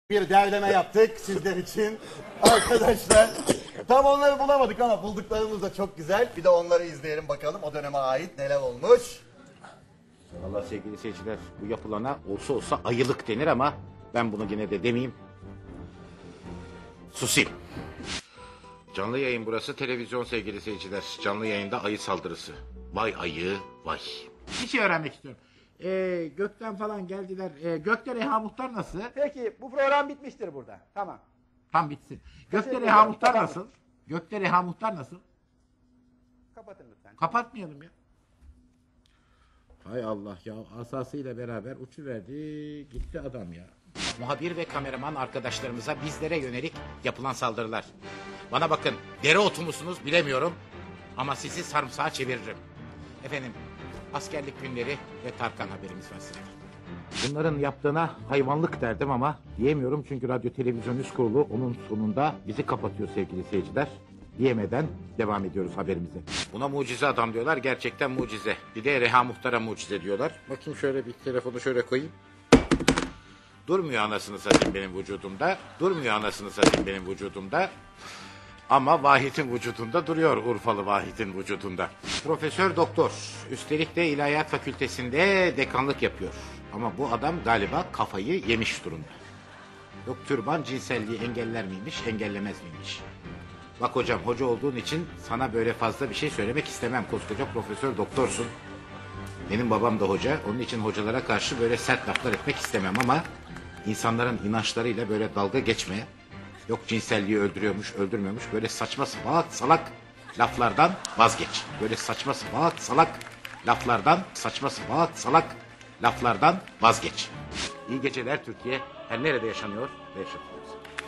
Bir derleme yaptık sizler için arkadaşlar. Tam onları bulamadık ama bulduklarımız da çok güzel. Bir de onları izleyelim bakalım o döneme ait neler olmuş. Vallahi sevgili seyirciler, bu yapılana olsa olsa ayılık denir ama ben bunu yine de demeyeyim. Susayım. Canlı yayın burası, televizyon sevgili seyirciler. Canlı yayında ayı saldırısı. Vay ayı vay. Bir şey öğrenmek istiyorum. Gökten falan geldiler. Gökte Reha Muhtar nasıl? Peki bu program bitmiştir burada. Tamam. Tam bitsin. Gökte Teşekkür Reha ederim. Muhtar Tamam. nasıl? Gökte Reha Muhtar nasıl? Kapatın lütfen. Kapatmayalım ya. Hay Allah ya, asasıyla beraber uçuverdi gitti adam ya. Muhabir ve kameraman arkadaşlarımıza bizlere yönelik yapılan saldırılar. Bana bakın, dereotu musunuz bilemiyorum ama sizi sarımsağa çeviririm. Efendim, askerlik günleri ve Tarkan haberimiz var size. Bunların yaptığına hayvanlık derdim ama diyemiyorum çünkü Radyo Televizyon Üst Kurulu onun sonunda bizi kapatıyor sevgili seyirciler. Diyemeden devam ediyoruz haberimize. Buna mucize adam diyorlar, gerçekten mucize. Bir de Reha Muhtar'a mucize diyorlar. Bakayım şöyle bir telefonu şöyle koyayım. Durmuyor anasını satayım benim vücudumda. Durmuyor anasını satayım benim vücudumda. Ama Vahit'in vücudunda duruyor, Urfalı Vahit'in vücudunda. Profesör doktor, üstelik de İlahiyat Fakültesi'nde dekanlık yapıyor. Ama bu adam galiba kafayı yemiş durumda. Yok türban cinselliği engeller miymiş, engellemez miymiş? Bak hocam, hoca olduğun için sana böyle fazla bir şey söylemek istemem. Koskoca profesör doktorsun. Benim babam da hoca, onun için hocalara karşı böyle sert laflar etmek istemem ama insanların inançlarıyla böyle dalga geçme. Yok cinselliği öldürüyormuş, öldürmüyormuş. Böyle saçma salak salak laflardan vazgeç. Böyle saçma salak salak laflardan, saçma salak salak laflardan vazgeç. İyi geceler Türkiye. Her nerede yaşanıyor ve yaşatılıyor.